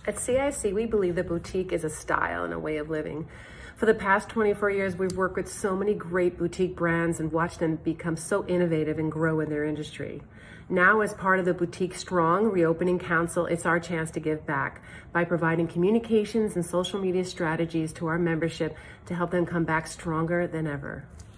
At CIC, we believe that boutique is a style and a way of living. For the past 24 years, we've worked with so many great boutique brands and watched them become so innovative and grow in their industry. Now, as part of the Boutique Strong Reopening Council, it's our chance to give back by providing communications and social media strategies to our membership to help them come back stronger than ever.